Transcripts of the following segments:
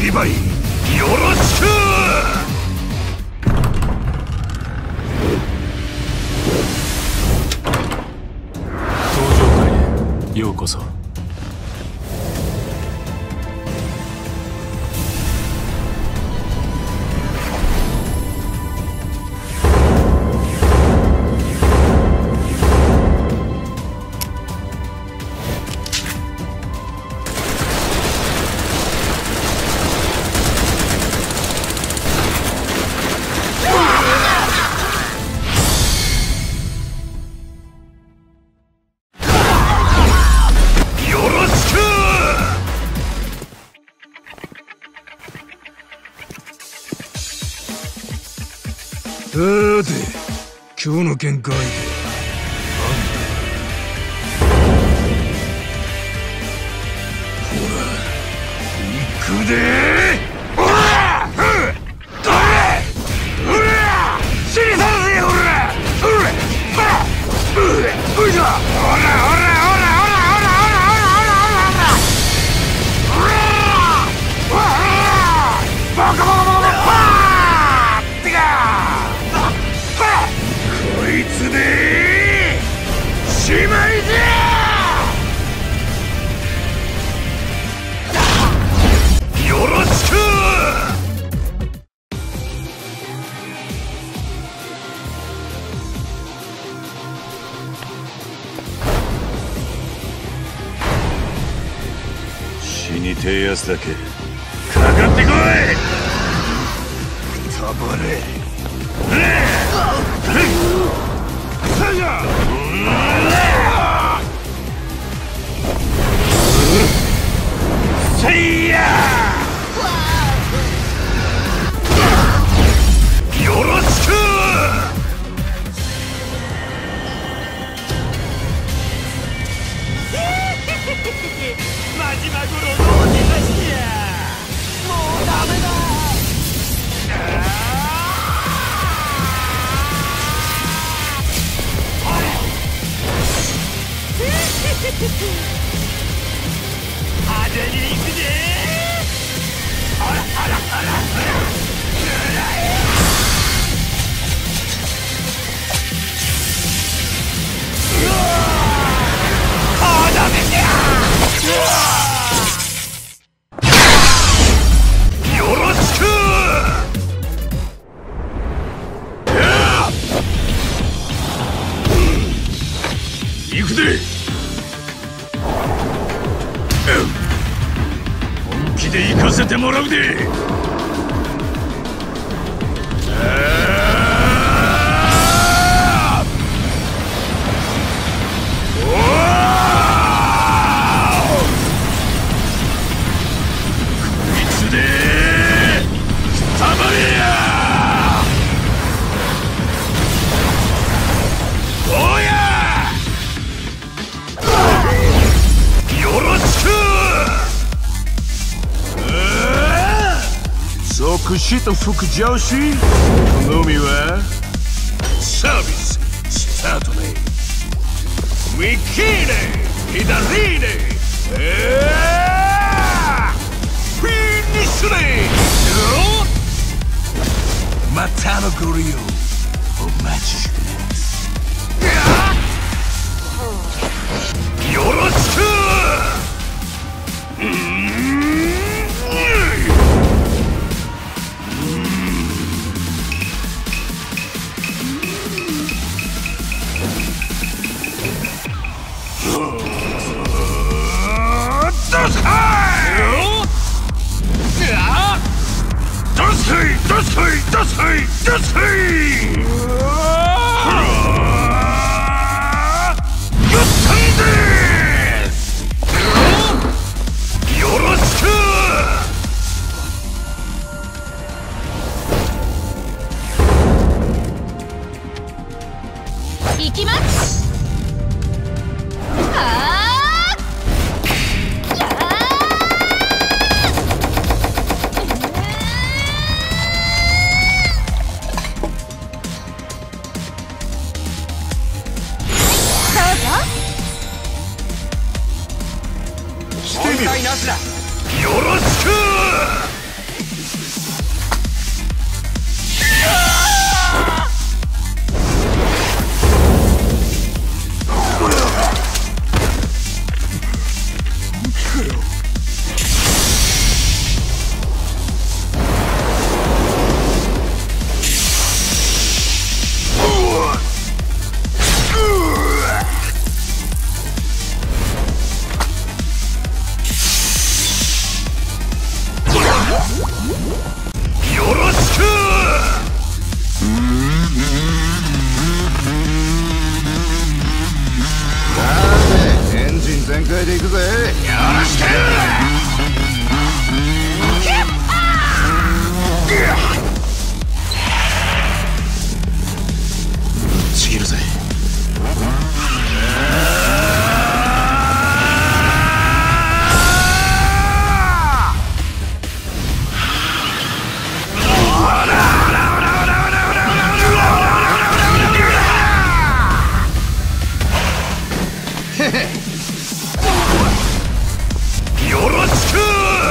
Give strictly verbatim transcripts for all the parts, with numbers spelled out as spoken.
リヴァイよろしく。 登場会へようこそ。 さて、今日の喧嘩相手ほら、行くでー。おらー、どれおら死に去るぜ。おらおらばらういしょ。おらおらおらおらおらおらおらおらおらおらおらおらおらバカバカバカバカってかこいつでしまいじゃ。よろしく。死にてえやつだけかかってこい。くたばれ。せいやよろしく。マジマグロの出ましや。もうダメだ。派手に行くぜ。あらあらあらあら。うわあ、ダメじゃ。よろしく。行くぜ。本気で行かせてもらうで。こいつでたまれや。おやよろしく。即死と副上司のみはサービススタートね。右ね左ねフィニッシュね。またのご利用お待ちしてます。よろしく。どすいどすいどすい。よったんです。よろしく。 行きます。 してみろ。よろしく。 よろしく。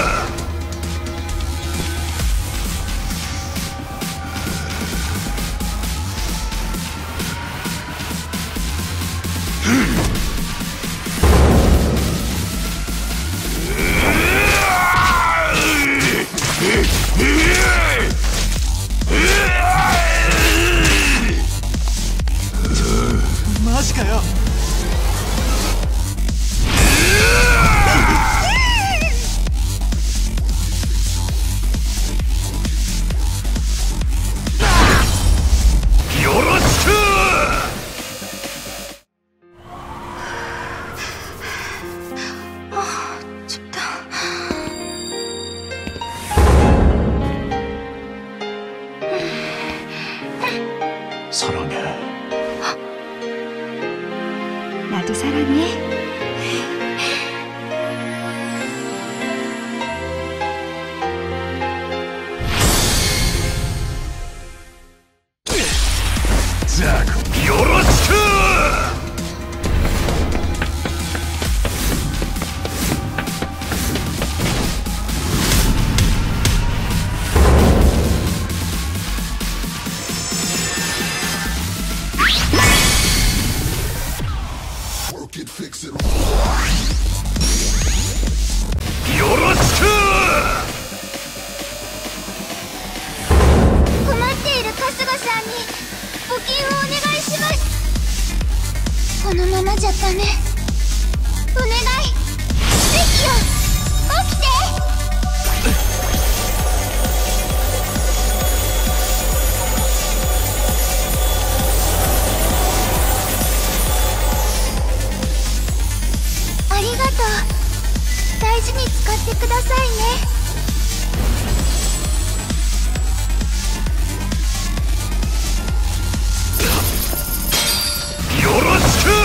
マジかよ。 よろしく。 ちょっと 사랑해. 나도 사랑해. 자,よろしく。よろしく。 困っている春日さんに募金をお願いします。このままじゃダメ。お願い、奇跡よ、起きて。ありがとう。大事に使ってくださいね。 よろしく。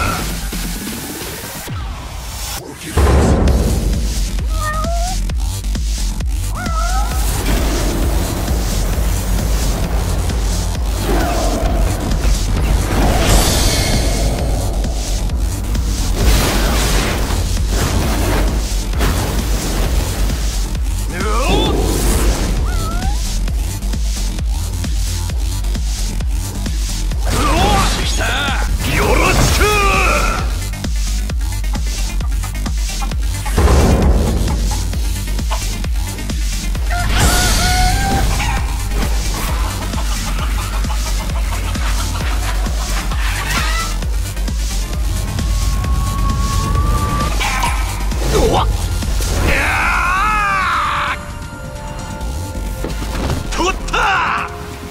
取った。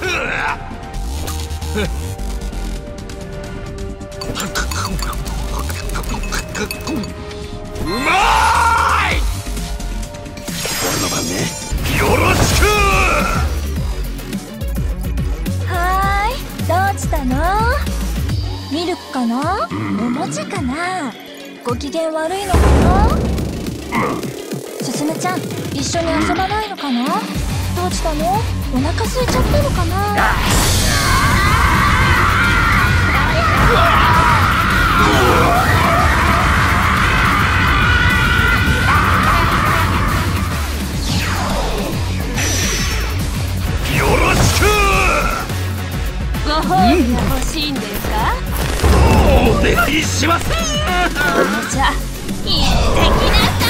うまい。俺の番ね。よろしく。 はーい、どうしたの？ミルクかな？おもちゃかな？ご機嫌悪いのかな？すすむちゃん、一緒に遊ばないのかな？どうしたの？お腹空いちゃったのかな？ よろしく。 ご褒美が欲しいんですか？ お願いします。 じゃあ、行ってきなさい。